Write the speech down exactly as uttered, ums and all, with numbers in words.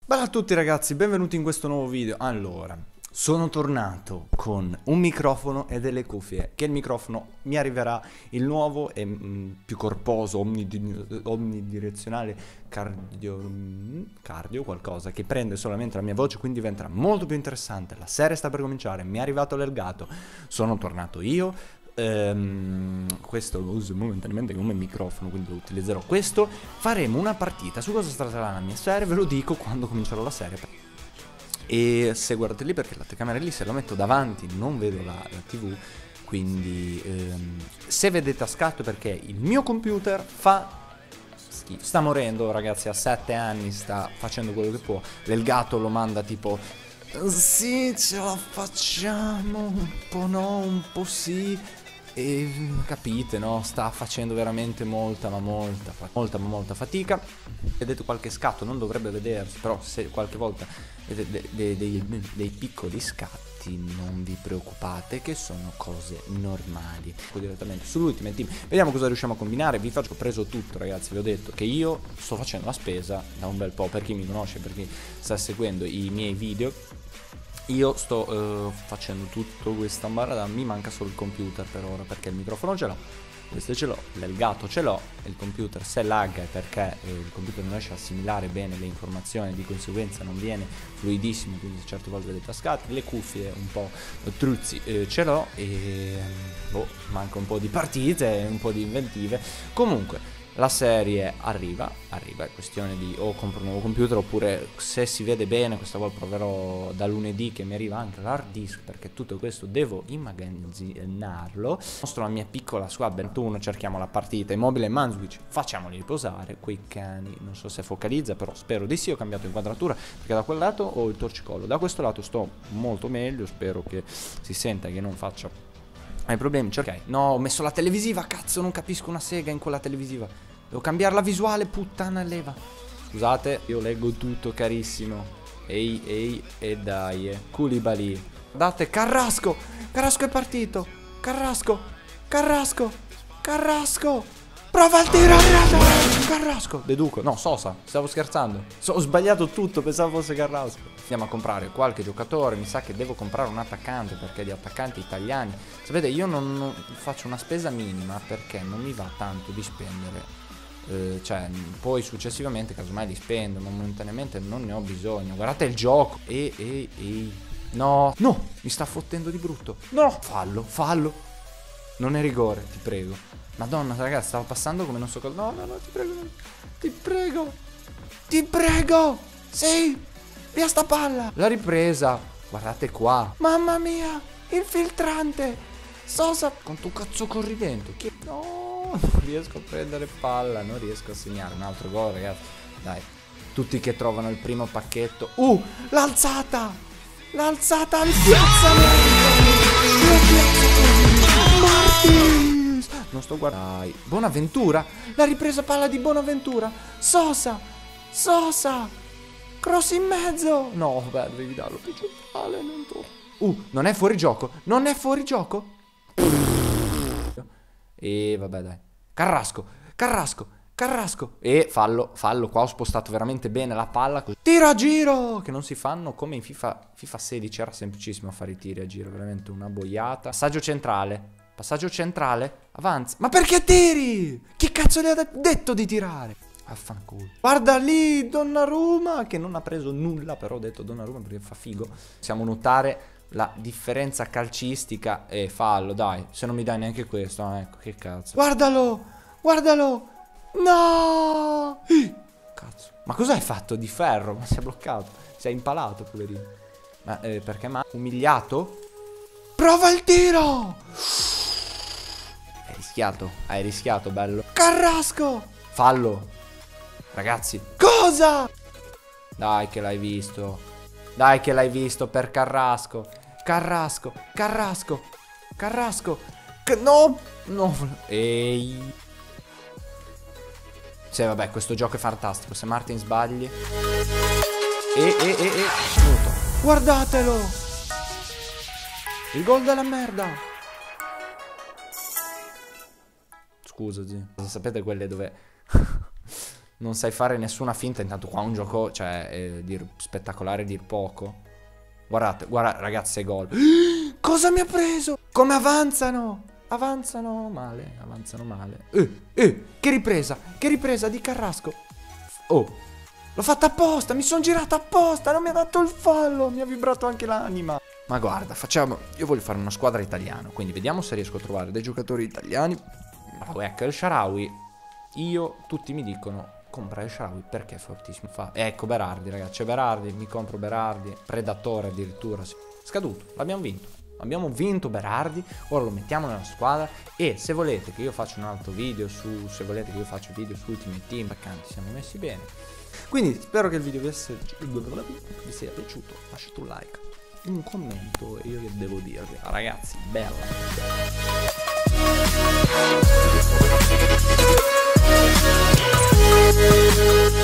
Bella a tutti ragazzi, benvenuti in questo nuovo video. Allora, sono tornato con un microfono e delle cuffie. Che il microfono mi arriverà il nuovo e mh, più corposo, omnidi omnidirezionale cardio, cardio qualcosa che prende solamente la mia voce, quindi diventerà molto più interessante. La serie sta per cominciare, mi è arrivato l'Elgato, sono tornato io. Um, questo lo uso momentaneamente come microfono, quindi lo utilizzerò questo. Faremo una partita. Su cosa sarà la mia serie ve lo dico quando comincerò la serie. E se guardate lì, perché la telecamera è lì, se lo metto davanti non vedo la, la tv. Quindi um, se vedete a scatto perché il mio computer fa schifo. Sta morendo ragazzi, ha sette anni, sta facendo quello che può. L'Elgato lo manda tipo: sì, ce la facciamo, un po' no, un po' sì. E capite, no? Sta facendo veramente molta, ma molta, molta, ma molta fatica. Vedete qualche scatto, non dovrebbe vedersi, però se qualche volta vedete dei, dei, dei, dei piccoli scatti, non vi preoccupate, che sono cose normali. Direttamente sull'Ultimate Team, vediamo cosa riusciamo a combinare. Vi faccio, ho preso tutto ragazzi, vi ho detto che io sto facendo la spesa da un bel po'. Per chi mi conosce, per chi sta seguendo i miei video, io sto uh, facendo tutto questa barra, mi manca solo il computer per ora, perché il microfono ce l'ho, questo ce l'ho, l'Elgato ce l'ho, il computer se lagga è perché eh, il computer non riesce a assimilare bene le informazioni, di conseguenza non viene fluidissimo, quindi certe volte vedete a scatti. Le cuffie un po' truzzi eh, ce l'ho e boh, manca un po' di partite, un po' di inventive. Comunque la serie arriva, arriva, è questione di o compro un nuovo computer oppure, se si vede bene, questa volta proverò da lunedì che mi arriva anche l'hard disk, perché tutto questo devo immagazzinarlo. Mostro la mia piccola Swab ventuno, cerchiamo la partita, immobile e Mansukic, facciamoli riposare, quei cani, non so se focalizza, però spero di sì. Ho cambiato inquadratura perché da quel lato ho il torcicollo, da questo lato sto molto meglio, spero che si senta, che non faccia hai problemi. Ok, no, ho messo la televisiva, cazzo, non capisco una sega in quella televisiva. Devo cambiare la visuale, puttana leva. Scusate, io leggo tutto carissimo. Ehi, ehi, e dai, eh. Koulibaly. Guardate, Carrasco, Carrasco è partito. Carrasco, Carrasco, Carrasco. Prova il tiro, Carrasco. Deduco, no, Sosa, stavo scherzando. So, ho sbagliato tutto, pensavo fosse Carrasco. Andiamo a comprare qualche giocatore, mi sa che devo comprare un attaccante, perché di attaccanti italiani, sapete, io non, non faccio una spesa minima perché non mi va tanto di spendere, eh, cioè poi successivamente casomai li spendo, ma momentaneamente non ne ho bisogno. Guardate il gioco. E, e, e. No, no, mi sta fottendo di brutto. No, fallo, fallo. Non è rigore, ti prego. Madonna ragazzi, stavo passando come non so cosa. No, no, no, ti prego, no. Ti prego, ti prego. Sì, via sta palla. La ripresa, guardate qua. Mamma mia, il filtrante. Sosa, quanto cazzo corri dentro? Chi... No, non riesco a prendere palla, non riesco a segnare. Un altro gol ragazzi, dai. Tutti che trovano il primo pacchetto. Uh, l'alzata. L'alzata al piazzamento. Martins. Non sto guardando. Bonaventura. La ripresa palla di Bonaventura. Sosa. Sosa. Cross in mezzo. No, beh, devi darlo più centrale. Non to... Uh, non è fuori gioco. Non è fuori gioco. E vabbè, dai. Carrasco. Carrasco. Carrasco. E fallo. Fallo. Qua ho spostato veramente bene la palla. Così. Tiro a giro. Che non si fanno come in FIFA, FIFA sedici. Era semplicissimo fare i tiri a giro. Veramente una boiata. Passaggio centrale. Passaggio centrale. Avanza. Ma perché tiri? Chi cazzo le ha detto di tirare? Affanculo. Guarda lì Donnarumma, che non ha preso nulla, però ho detto Donnarumma perché fa figo. Possiamo notare la differenza calcistica. E fallo, dai. Se non mi dai neanche questo, ah, ecco, che cazzo. Guardalo. Guardalo. No. Cazzo. Ma cosa hai fatto di ferro? Ma si è bloccato. Si è impalato, poverino. Ma eh, perché ma umiliato? Prova il tiro. Hai rischiato, hai rischiato, bello. Carrasco. Fallo. Ragazzi. Cosa? Dai che l'hai visto. Dai che l'hai visto per Carrasco. Carrasco. Carrasco. Carrasco. C no. No. Ehi. Sì, vabbè, questo gioco è fantastico. Se Martin sbagli. E, e, e, e. Minuto. Guardatelo. Il gol della merda. Scusa, zio. Sapete quelle dove Non sai fare nessuna finta, intanto qua un gioco, cioè, eh, dir, spettacolare dir poco. Guardate, guardate, ragazzi, è gol. Cosa mi ha preso? Come avanzano? Avanzano male, avanzano male. Eh, eh, che ripresa, che ripresa di Carrasco. Oh, l'ho fatta apposta, mi sono girata apposta, non mi ha dato il fallo, mi ha vibrato anche l'anima. Ma guarda, facciamo, io voglio fare una squadra italiana, quindi vediamo se riesco a trovare dei giocatori italiani. Bravo, ecco, El Shaarawy, io, tutti mi dicono, compra El Shaarawy perché è fortissimo. Fa, ecco Berardi, ragazzi, c'è Berardi, mi compro Berardi, Predatore addirittura, scaduto, l'abbiamo vinto. Abbiamo vinto Berardi, ora lo mettiamo nella squadra e se volete che io faccia un altro video su, se volete che io faccia video su Ultimate Team, baccanti, siamo messi bene. Quindi spero che il video vi sia, vi sia piaciuto, lasciate un like, un commento e io che devo dirvi, ragazzi, bella.